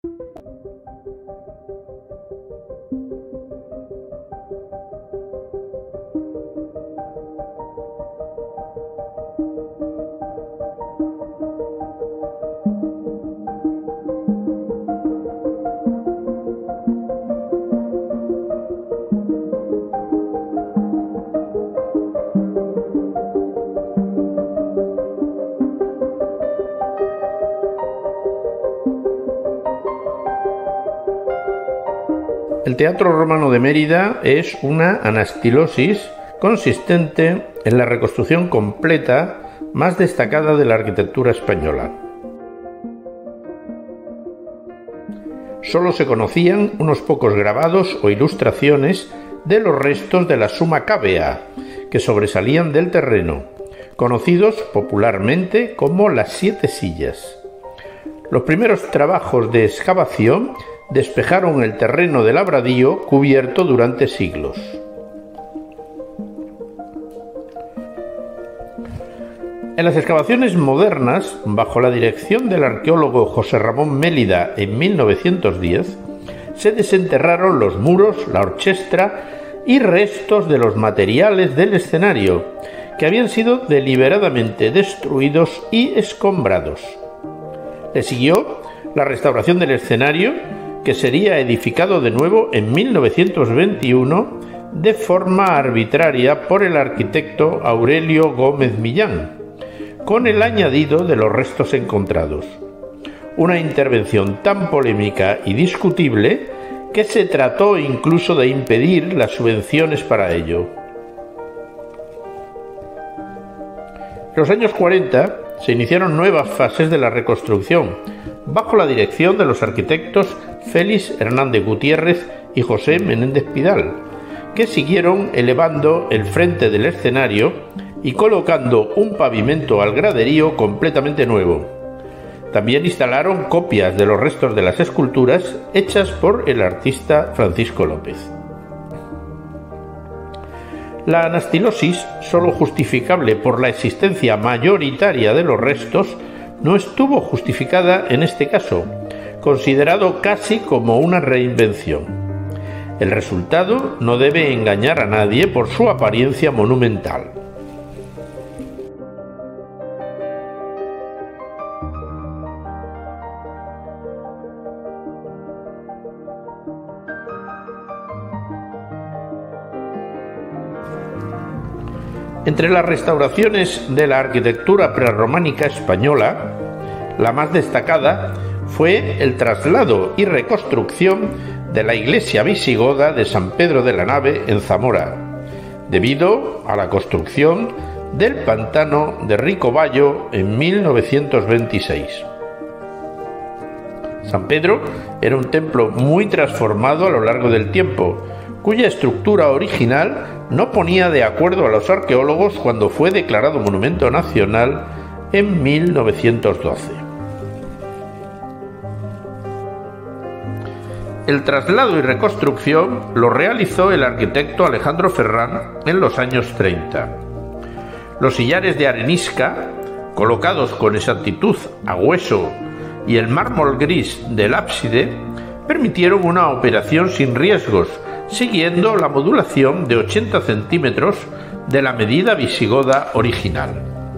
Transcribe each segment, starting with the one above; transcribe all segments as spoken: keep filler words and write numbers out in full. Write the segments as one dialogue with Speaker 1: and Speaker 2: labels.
Speaker 1: El Teatro Romano de Mérida es una anastilosis consistente en la reconstrucción completa más destacada de la arquitectura española. Solo se conocían unos pocos grabados o ilustraciones de los restos de la Summa Cavea, que sobresalían del terreno, conocidos popularmente como las Siete Sillas. Los primeros trabajos de excavación despejaron el terreno del labradío cubierto durante siglos. En las excavaciones modernas, bajo la dirección del arqueólogo José Ramón Mélida en mil novecientos diez, se desenterraron los muros, la orchestra y restos de los materiales del escenario, que habían sido deliberadamente destruidos y escombrados. Le siguió la restauración del escenario, que sería edificado de nuevo en mil novecientos veintiuno de forma arbitraria por el arquitecto Aurelio Gómez Millán, con el añadido de los restos encontrados. Una intervención tan polémica y discutible que se trató incluso de impedir las subvenciones para ello. En los años cuarenta se iniciaron nuevas fases de la reconstrucción, bajo la dirección de los arquitectos Félix Hernández Gutiérrez y José Menéndez Pidal, que siguieron elevando el frente del escenario y colocando un pavimento al graderío completamente nuevo. También instalaron copias de los restos de las esculturas hechas por el artista Francisco López. La anastilosis, solo justificable por la existencia mayoritaria de los restos, no estuvo justificada en este caso, considerado casi como una reinvención. El resultado no debe engañar a nadie por su apariencia monumental. Entre las restauraciones de la arquitectura prerrománica española, la más destacada fue el traslado y reconstrucción de la iglesia visigoda de San Pedro de la Nave en Zamora, debido a la construcción del pantano de Ricobayo en mil novecientos veintiséis. San Pedro era un templo muy transformado a lo largo del tiempo, cuya estructura original no ponía de acuerdo a los arqueólogos cuando fue declarado Monumento Nacional en mil novecientos doce. El traslado y reconstrucción lo realizó el arquitecto Alejandro Ferrán en los años treinta. Los sillares de arenisca, colocados con exactitud a hueso, y el mármol gris del ábside permitieron una operación sin riesgos, siguiendo la modulación de ochenta centímetros de la medida visigoda original.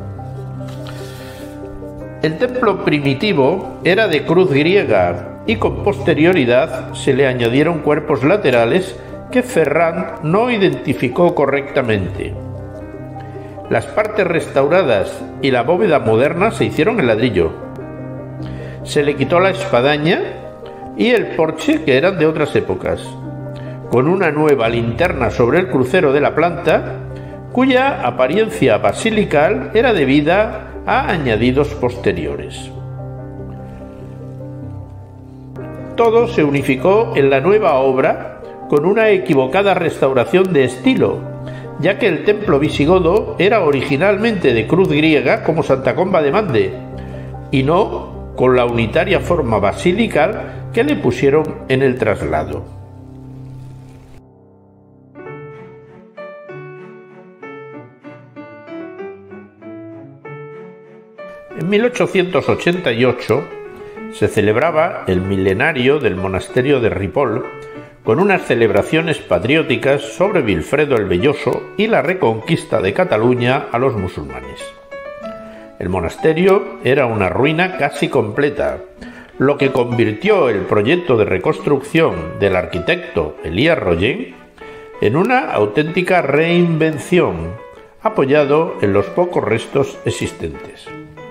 Speaker 1: El templo primitivo era de cruz griega y con posterioridad se le añadieron cuerpos laterales que Ferrán no identificó correctamente. Las partes restauradas y la bóveda moderna se hicieron en ladrillo. Se le quitó la espadaña y el porche, que eran de otras épocas, con una nueva linterna sobre el crucero de la planta, cuya apariencia basilical era debida a añadidos posteriores. Todo se unificó en la nueva obra con una equivocada restauración de estilo, ya que el templo visigodo era originalmente de cruz griega como Santa Comba de Mande, y no con la unitaria forma basilical que le pusieron en el traslado. En mil ochocientos ochenta y ocho se celebraba el milenario del monasterio de Ripoll, con unas celebraciones patrióticas sobre Vilfredo el Velloso y la reconquista de Cataluña a los musulmanes. El monasterio era una ruina casi completa, lo que convirtió el proyecto de reconstrucción del arquitecto Elias Rollin en una auténtica reinvención, apoyado en los pocos restos existentes.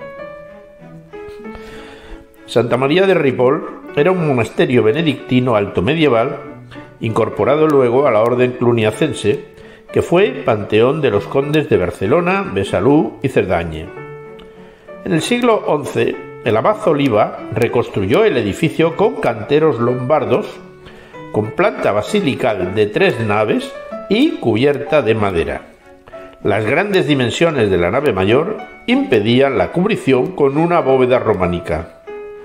Speaker 1: Santa María de Ripoll era un monasterio benedictino altomedieval, incorporado luego a la orden cluniacense, que fue panteón de los condes de Barcelona, Besalú y Cerdaña. En el siglo once, el abad Oliva reconstruyó el edificio con canteros lombardos, con planta basilical de tres naves y cubierta de madera. Las grandes dimensiones de la nave mayor impedían la cubrición con una bóveda románica.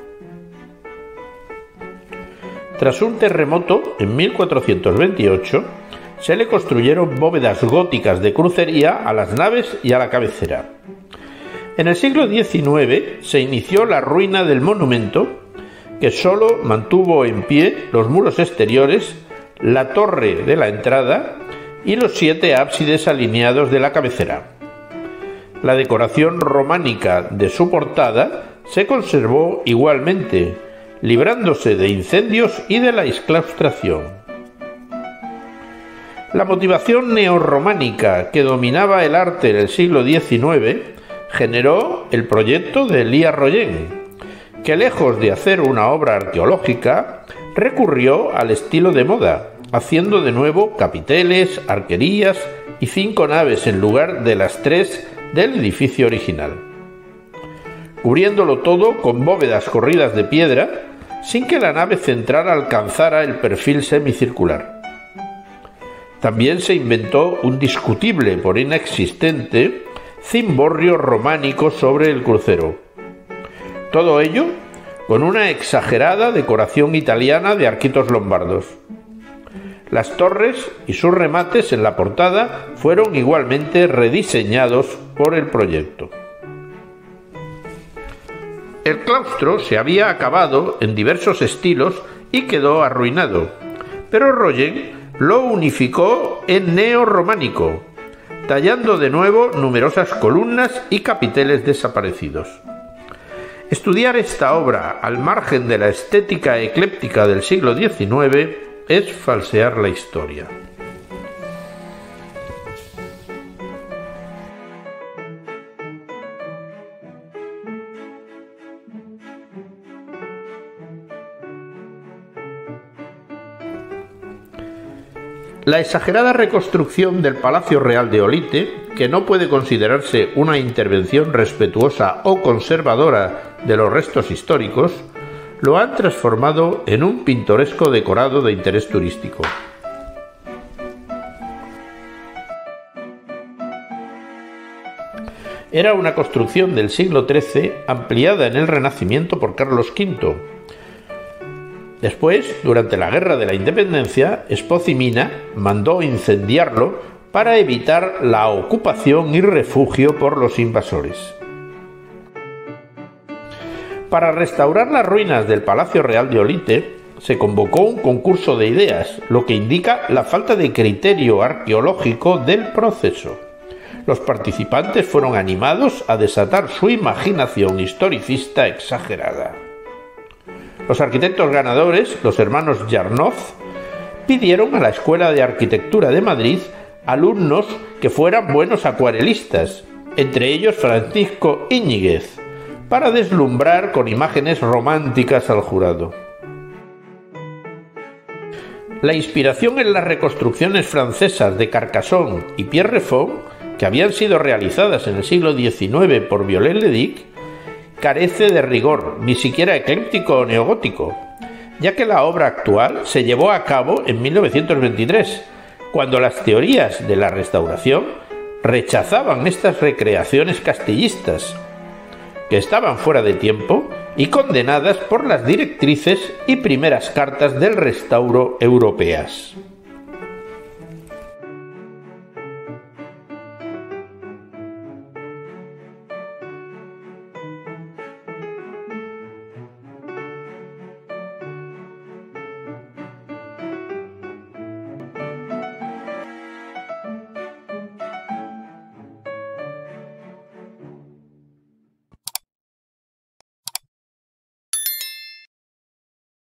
Speaker 1: Tras un terremoto en mil cuatrocientos veintiocho, se le construyeron bóvedas góticas de crucería a las naves y a la cabecera. En el siglo diecinueve se inició la ruina del monumento, que sólo mantuvo en pie los muros exteriores, la torre de la entrada y los siete ábsides alineados de la cabecera. La decoración románica de su portada se conservó igualmente, librándose de incendios y de la exclaustración. La motivación neorrománica que dominaba el arte en el siglo diecinueve generó el proyecto de Elias Rollin, que lejos de hacer una obra arqueológica, recurrió al estilo de moda, haciendo de nuevo capiteles, arquerías y cinco naves en lugar de las tres del edificio original, cubriéndolo todo con bóvedas corridas de piedra, sin que la nave central alcanzara el perfil semicircular. También se inventó un discutible por inexistente cimborrio románico sobre el crucero. Todo ello con una exagerada decoración italiana de arquitos lombardos. Las torres y sus remates en la portada fueron igualmente rediseñados por el proyecto. El claustro se había acabado en diversos estilos y quedó arruinado, pero Rollin lo unificó en neorrománico, tallando de nuevo numerosas columnas y capiteles desaparecidos. Estudiar esta obra al margen de la estética ecléptica del siglo diecinueve es falsear la historia. La exagerada reconstrucción del Palacio Real de Olite, que no puede considerarse una intervención respetuosa o conservadora de los restos históricos, lo han transformado en un pintoresco decorado de interés turístico. Era una construcción del siglo trece ampliada en el Renacimiento por Carlos quinto. Después, durante la Guerra de la Independencia, Espoz y Mina mandó incendiarlo para evitar la ocupación y refugio por los invasores. Para restaurar las ruinas del Palacio Real de Olite, se convocó un concurso de ideas, lo que indica la falta de criterio arqueológico del proceso. Los participantes fueron animados a desatar su imaginación historicista exagerada. Los arquitectos ganadores, los hermanos Yarnoz, pidieron a la Escuela de Arquitectura de Madrid alumnos que fueran buenos acuarelistas, entre ellos Francisco Íñiguez, para deslumbrar con imágenes románticas al jurado. La inspiración en las reconstrucciones francesas de Carcassonne y Pierrefonds, que habían sido realizadas en el siglo diecinueve por Viollet-le-Duc, carece de rigor, ni siquiera ecléptico o neogótico, ya que la obra actual se llevó a cabo en mil novecientos veintitrés, cuando las teorías de la restauración rechazaban estas recreaciones castillistas, que estaban fuera de tiempo y condenadas por las directrices y primeras cartas del restauro europeas.